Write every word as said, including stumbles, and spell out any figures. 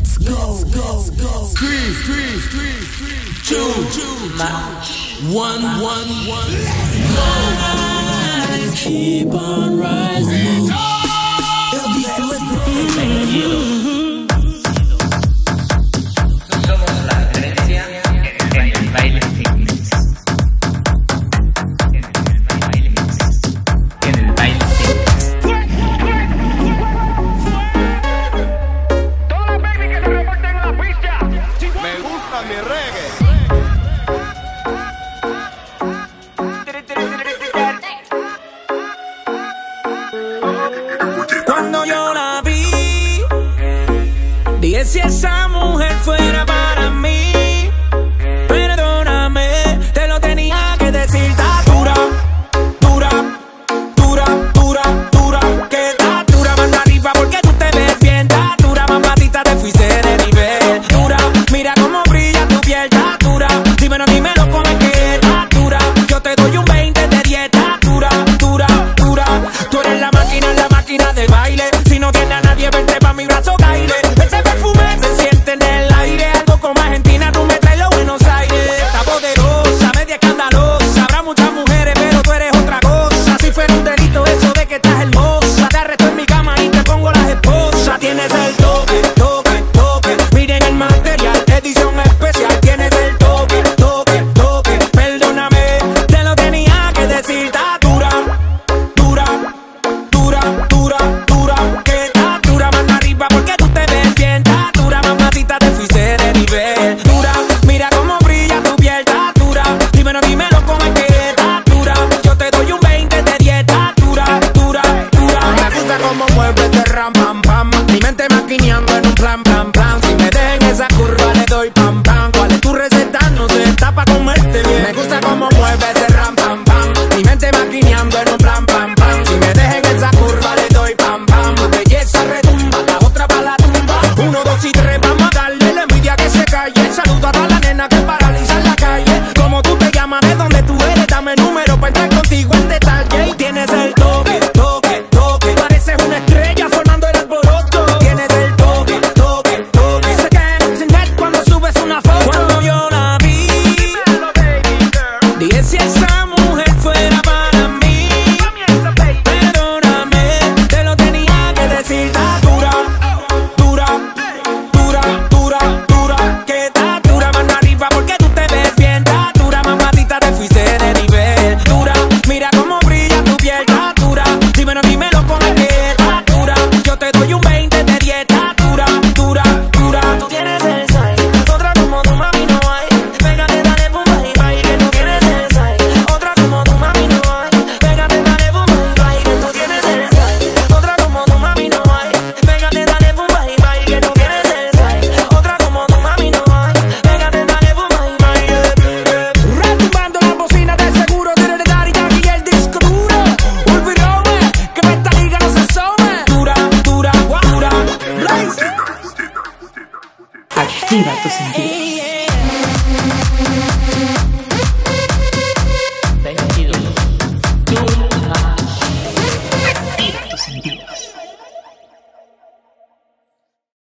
Let's go, go, go. Three, three, three, three, two, two, one, one, one. Let's go. Keep on rising. It'll be so Somos la referencia en el baile fitness. En el baile fitness. En el baile fitness. Todas las baby que se reporten en la pista. Me gusta mi reggae. Cuando yo la vi, dije si esa mujer fuera para mí.